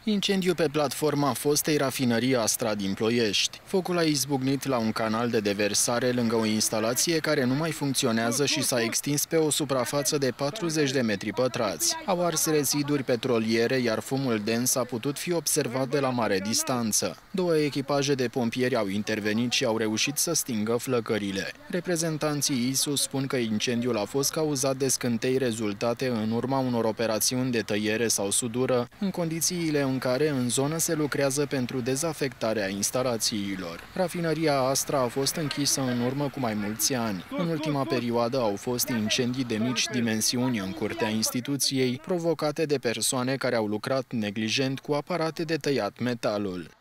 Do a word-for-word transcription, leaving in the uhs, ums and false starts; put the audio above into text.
Incendiu pe platforma fostei rafinării Astra din Ploiești. Focul a izbucnit la un canal de deversare lângă o instalație care nu mai funcționează și s-a extins pe o suprafață de patruzeci de metri pătrați. Au ars reziduri petroliere, iar fumul dens a putut fi observat de la mare distanță. Două echipaje de pompieri au intervenit și au reușit să stingă flăcările. Reprezentanții I S U spun că incendiul a fost cauzat de scântei rezultate în urma unor operațiuni de tăiere sau sudură, în condițiile în care în zonă se lucrează pentru dezafectarea instalațiilor. Rafinăria Astra a fost închisă în urmă cu mai mulți ani. În ultima perioadă au fost incendii de mici dimensiuni în curtea instituției, provocate de persoane care au lucrat neglijent cu aparate de tăiat metalul.